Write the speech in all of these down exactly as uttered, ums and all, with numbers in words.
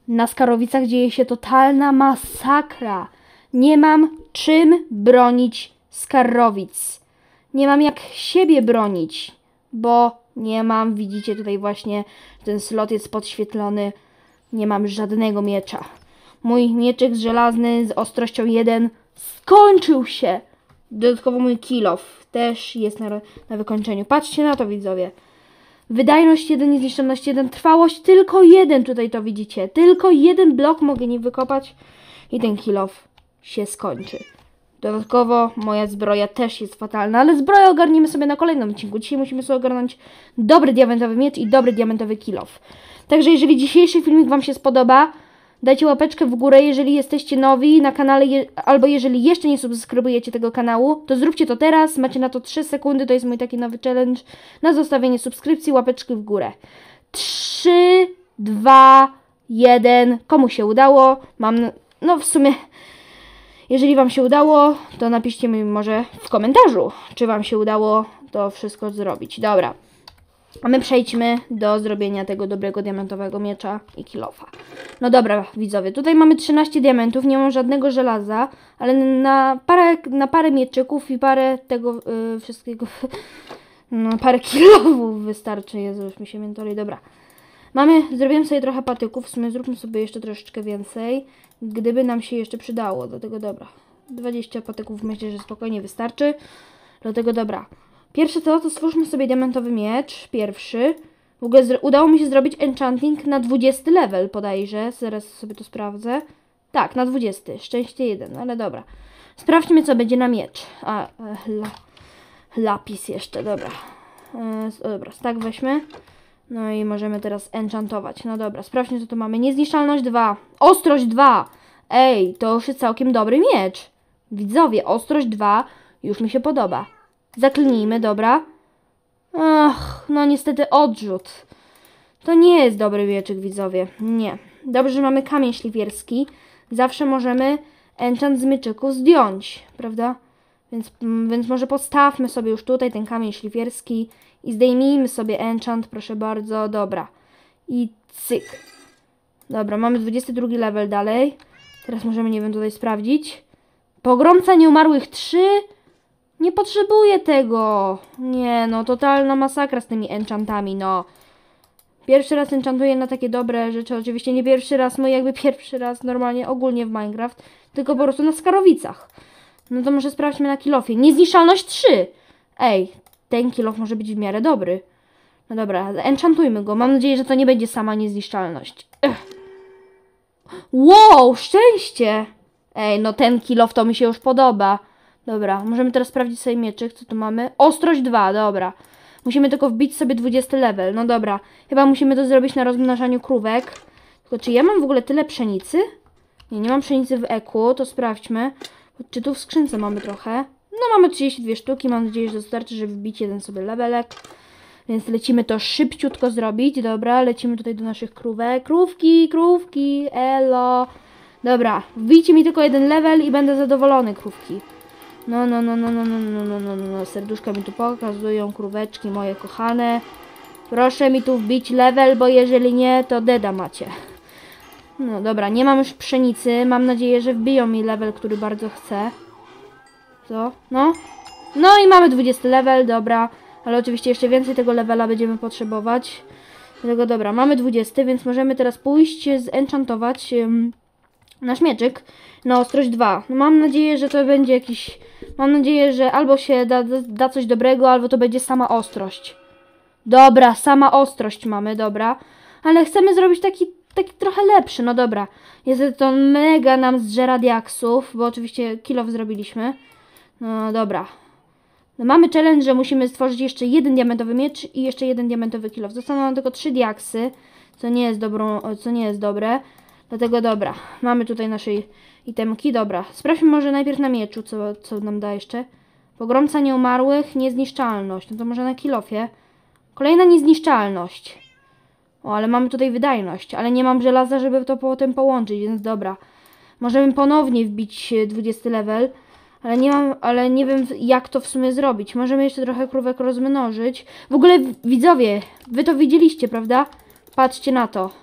Na Skarowicach dzieje się totalna masakra. Nie mam czym bronić Skarowic. Nie mam jak siebie bronić, bo nie mam, widzicie tutaj właśnie, ten slot jest podświetlony. Nie mam żadnego miecza. Mój mieczyk żelazny z ostrością jeden skończył się. Dodatkowo mój kilof też jest na, na wykończeniu. Patrzcie na to, widzowie. Wydajność jeden, niezniszczalność jeden, trwałość tylko jeden, tutaj to widzicie. Tylko jeden blok mogę nie wykopać i ten kilof się skończy. Dodatkowo moja zbroja też jest fatalna, ale zbroję ogarniemy sobie na kolejnym odcinku. Dzisiaj musimy sobie ogarnąć dobry diamentowy miecz i dobry diamentowy kilof. Także jeżeli dzisiejszy filmik Wam się spodoba, dajcie łapeczkę w górę, jeżeli jesteście nowi na kanale, je, albo jeżeli jeszcze nie subskrybujecie tego kanału, to zróbcie to teraz, macie na to trzy sekundy, to jest mój taki nowy challenge na zostawienie subskrypcji, łapeczki w górę. trzy, dwa, jeden, komu się udało? Mam, no w sumie, jeżeli Wam się udało, to napiszcie mi może w komentarzu, czy Wam się udało to wszystko zrobić. Dobra. A my przejdźmy do zrobienia tego dobrego diamentowego miecza i kilofa. No dobra, widzowie, tutaj mamy trzynaście diamentów, nie mam żadnego żelaza, ale na parę, na parę mieczyków i parę tego yy, wszystkiego, no parę kilofów wystarczy. Jezu, już mi się mentori. Dobra. Mamy, zrobiłem sobie trochę patyków, w sumie zróbmy sobie jeszcze troszeczkę więcej, gdyby nam się jeszcze przydało. Dlatego dobra, dwadzieścia patyków myślę, że spokojnie wystarczy. Dlatego dobra. Pierwsze co, to stwórzmy sobie diamentowy miecz, pierwszy. W ogóle udało mi się zrobić enchanting na dwudziesty level, podajże. Zaraz sobie to sprawdzę. Tak, na dwudziesty. Szczęście jeden, ale dobra. Sprawdźmy, co będzie na miecz. A, e, la, lapis jeszcze, dobra. E, dobra, tak weźmy. No i możemy teraz enchantować. No dobra, sprawdźmy, co tu mamy. Niezniszczalność dwa. Ostrość dwa. Ej, to już jest całkiem dobry miecz. Widzowie, ostrość dwa już mi się podoba. Zaklnijmy, dobra. Ach, no niestety odrzut. To nie jest dobry mieczyk, widzowie. Nie. Dobrze, że mamy kamień szlifierski. Zawsze możemy enchant z mieczyków zdjąć, prawda? Więc, więc może postawmy sobie już tutaj ten kamień szlifierski i zdejmijmy sobie enchant, proszę bardzo. Dobra. I cyk. Dobra, mamy dwudziesty drugi level dalej. Teraz możemy, nie wiem, tutaj sprawdzić. Pogromca nieumarłych trzy. Nie potrzebuję tego. Nie, no totalna masakra z tymi enchantami, no. Pierwszy raz enchantuję na takie dobre rzeczy. Oczywiście nie pierwszy raz, no jakby pierwszy raz normalnie ogólnie w Minecraft, tylko po prostu na Skarowicach. No to może sprawdźmy na kilofie. Niezniszczalność trzy. Ej, ten kilof może być w miarę dobry. No dobra, enchantujmy go. Mam nadzieję, że to nie będzie sama niezniszczalność. Ech. Wow, szczęście. Ej, no ten kilof to mi się już podoba. Dobra, możemy teraz sprawdzić sobie mieczyk, co tu mamy. Ostrość dwa, dobra. Musimy tylko wbić sobie dwudziesty level. No dobra, chyba musimy to zrobić na rozmnażaniu krówek. Tylko czy ja mam w ogóle tyle pszenicy? Nie, nie mam pszenicy w eku, to sprawdźmy. Czy tu w skrzynce mamy trochę? No mamy trzydzieści dwie sztuki, mam nadzieję, że wystarczy, żeby wbić jeden sobie levelek. Więc lecimy to szybciutko zrobić. Dobra, lecimy tutaj do naszych krówek. Krówki, krówki, elo. Dobra, wbijcie mi tylko jeden level i będę zadowolony, krówki. No, no, no, no, no, no, no, no, no, no, serduszka mi tu pokazują, króweczki moje kochane. Proszę mi tu wbić level, bo jeżeli nie, to deda macie. No dobra, nie mam już pszenicy, mam nadzieję, że wbiją mi level, który bardzo chcę. Co? No? No i mamy dwudziesty level, dobra. Ale oczywiście jeszcze więcej tego levela będziemy potrzebować. Dlatego dobra, mamy dwudziesty, więc możemy teraz pójść, zenchantować um, nasz mieczyk na ostrość dwa. No mam nadzieję, że to będzie jakiś... Mam nadzieję, że albo się da, da coś dobrego, albo to będzie sama ostrość. Dobra, sama ostrość mamy, dobra. Ale chcemy zrobić taki, taki trochę lepszy, no dobra. Jest to mega nam zżera diaksów, bo oczywiście kilof zrobiliśmy. No dobra. No, mamy challenge, że musimy stworzyć jeszcze jeden diamentowy miecz i jeszcze jeden diamentowy kilof. Zostaną nam tylko trzy diaksy, co nie jest dobrą, co nie jest dobre. Dlatego dobra, mamy tutaj nasze itemki, dobra. Sprawdźmy może najpierw na mieczu, co, co nam da jeszcze. Pogromca nieumarłych, niezniszczalność. No to może na kilofie. Kolejna niezniszczalność. O, ale mamy tutaj wydajność, ale nie mam żelaza, żeby to potem połączyć, więc dobra. Możemy ponownie wbić dwudziesty level, ale nie mam, ale nie wiem jak to w sumie zrobić. Możemy jeszcze trochę krówek rozmnożyć. W ogóle widzowie, wy to widzieliście, prawda? Patrzcie na to.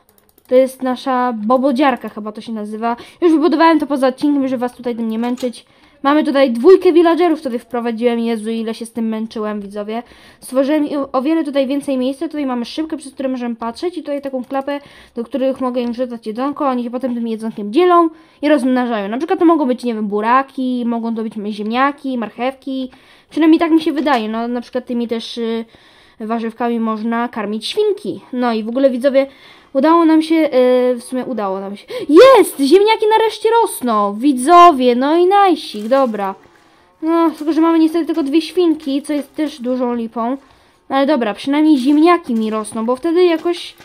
To jest nasza bobodziarka, chyba to się nazywa. Już wybudowałem to poza odcinkiem, żeby was tutaj tym nie męczyć. Mamy tutaj dwójkę villagerów, tutaj wprowadziłem. Jezu, ile się z tym męczyłem, widzowie. Stworzyłem o wiele tutaj więcej miejsca. Tutaj mamy szybkę, przez które możemy patrzeć. I tutaj taką klapę, do których mogę im wrzucać jedzonko. Oni się potem tym jedzonkiem dzielą i rozmnażają. Na przykład to mogą być, nie wiem, buraki, mogą to być ziemniaki, marchewki. Przynajmniej tak mi się wydaje. No, na przykład tymi też y, warzywkami można karmić świnki. No i w ogóle, widzowie, udało nam się, yy, w sumie udało nam się. Jest! Ziemniaki nareszcie rosną! Widzowie, no i najsik, dobra. No, tylko że mamy niestety tylko dwie świnki, co jest też dużą lipą. No, ale dobra, przynajmniej ziemniaki mi rosną, bo wtedy jakoś...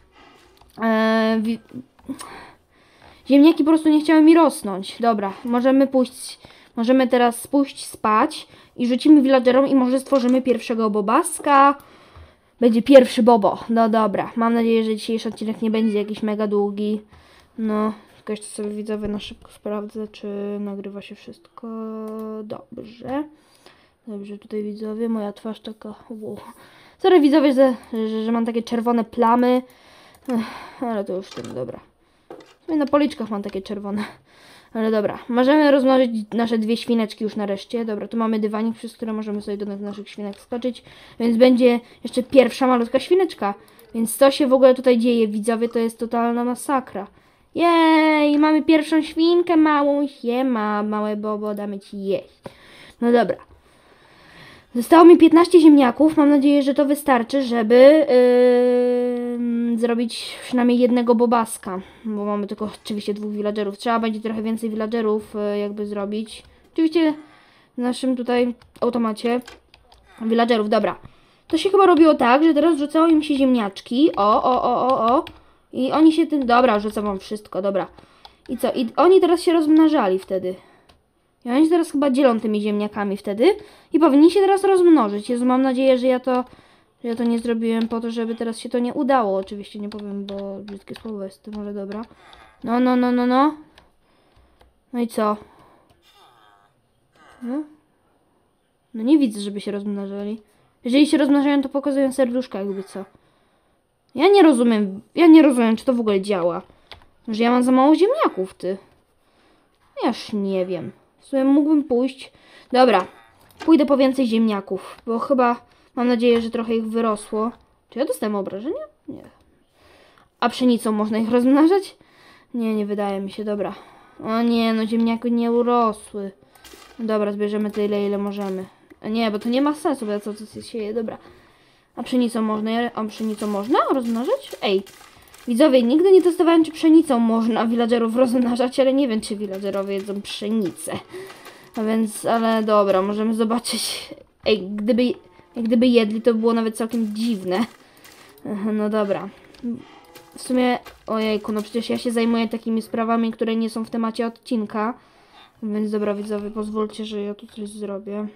Yy, ziemniaki po prostu nie chciały mi rosnąć. Dobra, możemy pójść... Możemy teraz pójść spać i rzucimy villagerom i może stworzymy pierwszego bobaska. Będzie pierwszy bobo. No dobra. Mam nadzieję, że dzisiejszy odcinek nie będzie jakiś mega długi. No, tylko jeszcze sobie widzowie na szybko sprawdzę, czy nagrywa się wszystko dobrze. Dobrze, tutaj widzowie, moja twarz taka... Wow. Sorry widzowie, że, że, że mam takie czerwone plamy. Ech, ale to już tym, dobra. Na policzkach mam takie czerwone. Ale dobra, możemy rozmnożyć nasze dwie świneczki już nareszcie. Dobra, tu mamy dywanik, przez który możemy sobie do naszych świnek skoczyć. Więc będzie jeszcze pierwsza malutka świneczka. Więc co się w ogóle tutaj dzieje, widzowie, to jest totalna masakra. Jej, mamy pierwszą świnkę małą. Siema, małe bobo, damy ci jeść. No dobra. Zostało mi piętnaście ziemniaków. Mam nadzieję, że to wystarczy, żeby yy, zrobić przynajmniej jednego bobaska. Bo mamy tylko oczywiście dwóch villagerów. Trzeba będzie trochę więcej villagerów yy, jakby zrobić. Oczywiście w naszym tutaj automacie villagerów. Dobra. To się chyba robiło tak, że teraz rzucało im się ziemniaczki. O, o, o, o, o. I oni się tym... Dobra, rzucam wam wszystko, dobra. I co? I oni teraz się rozmnażali wtedy. I oni się teraz chyba dzielą tymi ziemniakami wtedy. I powinni się teraz rozmnożyć. Jezu, mam nadzieję, że ja to... Że ja to nie zrobiłem po to, żeby teraz się to nie udało. Oczywiście nie powiem, bo brzydkie słowo jest tym, ale dobra. No, no, no, no, no. No i co? No? No nie widzę, żeby się rozmnażali. Jeżeli się rozmnażają, to pokazują serduszka, jakby co. Ja nie rozumiem, ja nie rozumiem, czy to w ogóle działa. Że ja mam za mało ziemniaków, ty. Ja już nie wiem. W sumie mógłbym pójść. Dobra, pójdę po więcej ziemniaków, bo chyba mam nadzieję, że trochę ich wyrosło. Czy ja dostałem obrażenia? Nie. A pszenicą można ich rozmnażać? Nie, nie wydaje mi się, dobra. O nie, no ziemniaki nie urosły. Dobra, zbierzemy tyle, ile możemy. A nie, bo to nie ma sensu, bo co to się je, dobra. A pszenicą można, a pszenicą można rozmnażać? Ej, widzowie, nigdy nie testowałem, czy pszenicą można villagerów rozmnażać, ale nie wiem, czy villagerowie jedzą pszenicę. A więc, ale dobra, możemy zobaczyć. Ej, gdyby, gdyby jedli, to było nawet całkiem dziwne. No dobra. W sumie, ojejku, no przecież ja się zajmuję takimi sprawami, które nie są w temacie odcinka. Więc dobra, widzowie, pozwólcie, że ja tu coś zrobię.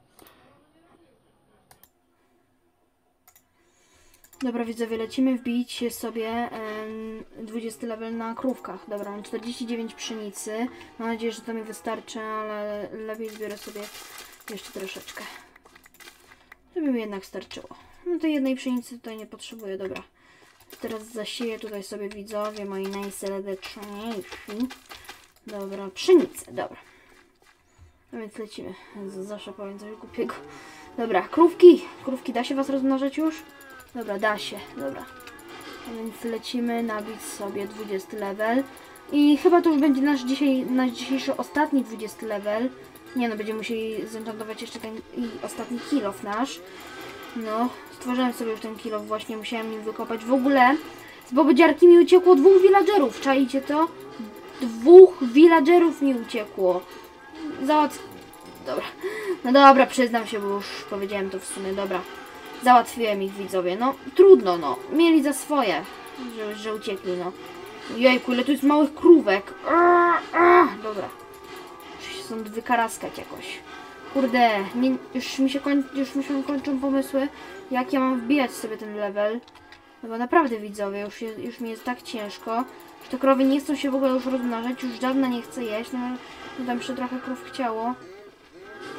Dobra, widzowie, lecimy wbić sobie um, dwudziesty level na krówkach. Dobra, mam czterdzieści dziewięć pszenicy. Mam nadzieję, że to mi wystarczy, ale lepiej zbiorę sobie jeszcze troszeczkę. Żeby mi jednak starczyło. No tej jednej pszenicy tutaj nie potrzebuję, dobra. Teraz zasieję tutaj sobie, widzowie, moi najserdeczniejsi. Dobra, pszenicę, dobra. No więc lecimy. Zawsze powiem coś głupiego. Dobra, krówki. Krówki, da się was rozmnażać już? Dobra, da się, dobra. A więc lecimy nabić sobie dwudziesty level. I chyba to już będzie nasz, dzisiaj, nasz dzisiejszy ostatni dwudziesty level. Nie no, będziemy musieli zenchantować jeszcze ten i ostatni kill off nasz. No, stworzyłem sobie już ten kill off, właśnie musiałem nim wykopać. W ogóle z bobodziarki mi uciekło dwóch villagerów, czaicie to? Dwóch villagerów mi uciekło. Załatw... Dobra. No dobra, przyznam się, bo już powiedziałem to w sumie, dobra. Załatwiłem ich, widzowie, no trudno, no. Mieli za swoje, że, że uciekli, no. Jejku, ile tu jest małych krówek. Arr, arr. Dobra. Muszę się stąd wykaraskać jakoś. Kurde, nie, już, mi się koń, już mi się kończą pomysły, jak ja mam wbijać sobie ten level. No bo naprawdę, widzowie, już, jest, już mi jest tak ciężko, że te krowy nie chcą się w ogóle już rozmnażać, już żadna nie chce jeść, no, no tam jeszcze trochę krów chciało.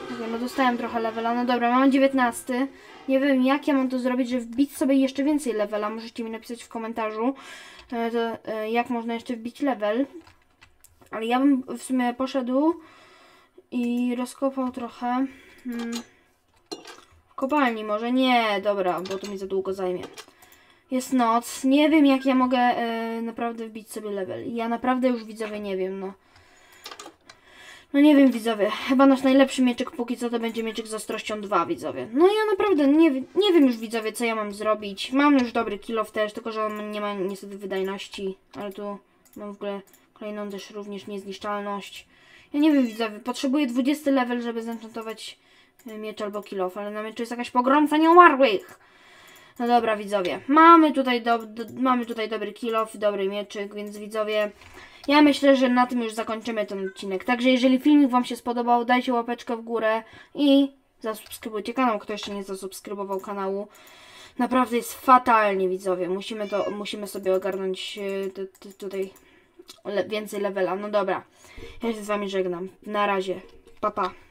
Dobra, no dostałem trochę levela. No dobra, mam dziewiętnasty. Nie wiem, jak ja mam to zrobić, żeby wbić sobie jeszcze więcej levela. Możecie mi napisać w komentarzu, e, to, e, jak można jeszcze wbić level. Ale ja bym w sumie poszedł i rozkopał trochę. Hmm. W kopalni może? Nie, dobra, bo to mi za długo zajmie. Jest noc. Nie wiem, jak ja mogę e, naprawdę wbić sobie level. Ja naprawdę już, widzowie, nie wiem, no. No nie wiem, widzowie. Chyba nasz najlepszy mieczyk póki co to będzie mieczyk z ostrością dwa, widzowie. No ja naprawdę nie, nie wiem już, widzowie, co ja mam zrobić. Mam już dobry kill off też, tylko że on nie ma niestety wydajności. Ale tu mam w ogóle kolejną też również niezniszczalność. Ja nie wiem, widzowie. Potrzebuję dwudziesty level, żeby zenchantować miecz albo kill off. Ale na mieczu jest jakaś pogromca nieumarłych. No dobra, widzowie. Mamy tutaj, do, do, mamy tutaj dobry kill off, dobry mieczyk, więc widzowie... Ja myślę, że na tym już zakończymy ten odcinek. Także jeżeli filmik Wam się spodobał, dajcie łapeczkę w górę i zasubskrybujcie kanał, kto jeszcze nie zasubskrybował kanału. Naprawdę jest fatalnie, widzowie. Musimy to, musimy sobie ogarnąć y, tutaj le, więcej levela. No dobra, ja się z Wami żegnam. Na razie. Pa, pa.